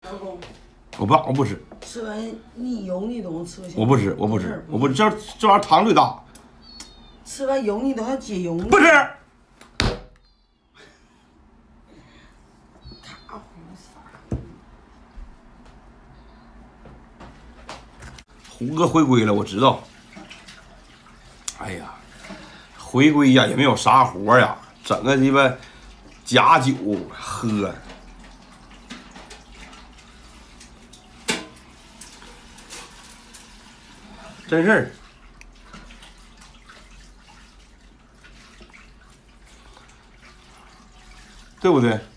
老公， 我不吃。 吃完腻油腻东西吃不行。 我不吃，这玩意儿糖最大。 吃完油腻的还解油腻。 不吃。胡哥回归了，我知道。哎呀，回归呀也没有啥活呀，整个鸡巴假酒喝。真事儿，对不对？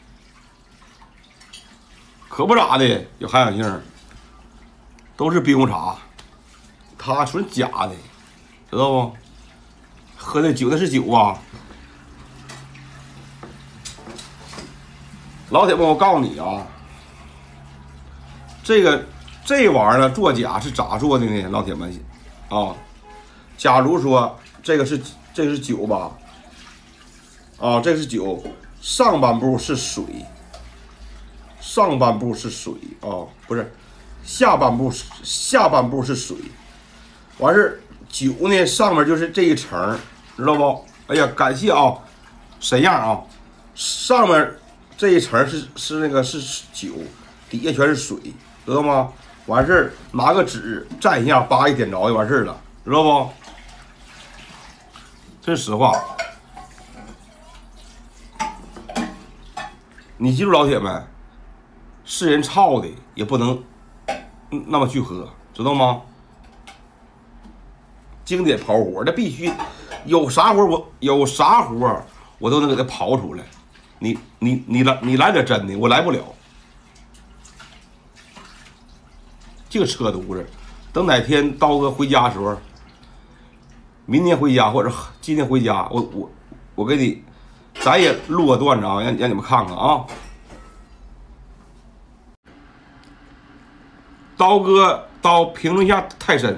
可不咋的，有涵养性，都是冰红茶，它纯假的，知道不？喝的酒那是酒啊！老铁们，我告诉你啊，这玩意儿呢，作假是咋做的呢？老铁们啊，假如说这是酒吧，啊，这是酒，上半部是水，上半部是水啊，不是，下半部是水，完事酒呢上面就是这一层，知道不？哎呀，感谢啊，神样啊，上面这一层是那个是酒，底下全是水，知道吗？完事儿拿个纸蘸一下，叭一点着就完事儿了，知道不？这是实话。你记住，老铁们，是人操的也不能那么去喝，知道吗？经典刨活，这必须有啥活我都能给他刨出来。你来点真的，我来不了。这个车犊子，等哪天刀哥回家的时候，明天回家或者今天回家，我给你，咱也录个段子啊，让你们看看啊。刀哥评论一下泰森。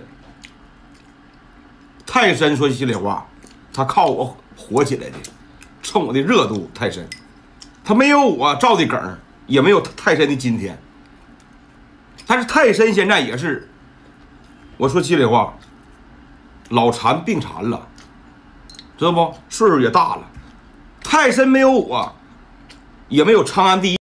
泰森说心里话，他靠我火起来的，冲我的热度。泰森，他没有我赵的梗，也没有泰森的今天。但是泰森现在也是，我说心里话，老残病残了，知道不？岁数也大了。泰森没有我，也没有长安第一。